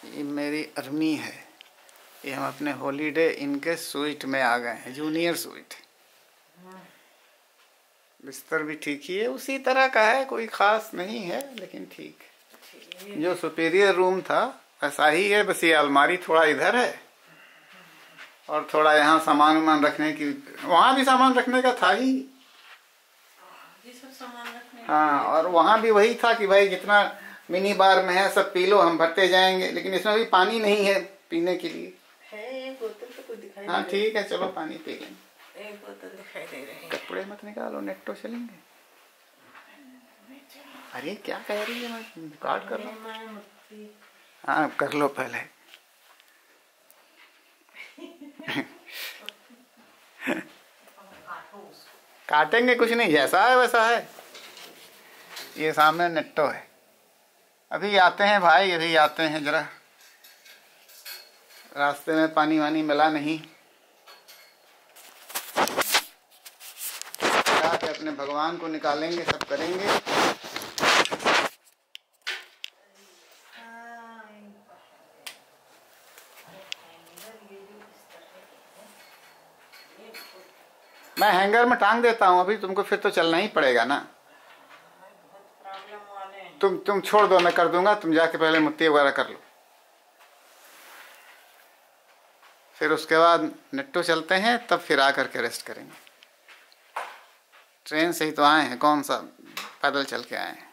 ये मेरी अरमी है। ये हम अपने हॉलीडे इनके स्वीट में आ गए हैं, जूनियर स्वीट। बिस्तर भी ठीक ही है, उसी तरह का है, कोई खास नहीं है लेकिन ठीक। जो सुपीरियर रूम था वैसा ही है, बस ये अलमारी थोड़ा इधर है और थोड़ा यहाँ सामान वामान रखने की, वहाँ भी सामान रखने का था ही। हाँ, और वहाँ भी वही था कि भाई जितना मिनी बार में है सब पी लो, हम भरते जाएंगे, लेकिन इसमें भी पानी नहीं है पीने के लिए। है एक बोतल तो कुछ दिखाई हाँ ठीक है, चलो पानी पी लेंगे। एक बोतल दिखाई दे रही है। कपड़े मत निकालो, नेट तो चलेंगे। अरे क्या कह रही है, मैं काट कर लो। हाँ कर लो पहले। काटेंगे कुछ नहीं, जैसा है वैसा है। ये सामने नेट्टो है। अभी आते हैं भाई, अभी आते हैं, जरा रास्ते में पानी वानी मिला नहीं। जाके अपने भगवान को निकालेंगे, सब करेंगे। मैं हैंगर में टांग देता हूँ अभी, तुमको फिर तो चलना ही पड़ेगा ना। तुम छोड़ दो, मैं कर दूंगा, तुम जाके पहले मुट्ठी वगैरह कर लो, फिर उसके बाद नेट्टो चलते हैं, तब फिर आकर के रेस्ट करेंगे। ट्रेन से ही तो आए हैं, कौन सा पैदल चल के आए हैं।